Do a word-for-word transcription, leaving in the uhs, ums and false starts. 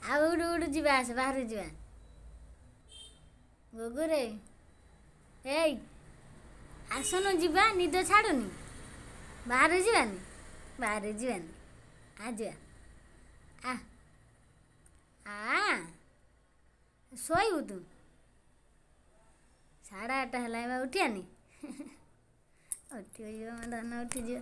ଆଉ ଉଠୁ ଉଠୁ ଯିବା ଆସ ବାହାରୁ ଯିବା ଗୁଗୁରେ ଏଇ ଆସୁନୁ ଯିବା ନିଦ ଛାଡ଼ୁନି ବାହାରୁ ଯିବାନି ବାହାରୁ ଯିବାନି ଆ ଯିବା ଆ ଆ ଶୋଇବୁ ତୁ ସାଢ଼େ ଆଠଟା ହେଲା ଏବେ ଉଠିଆନି ଉଠିଯିବ ମୋ ଧନ ଉଠିଯିବ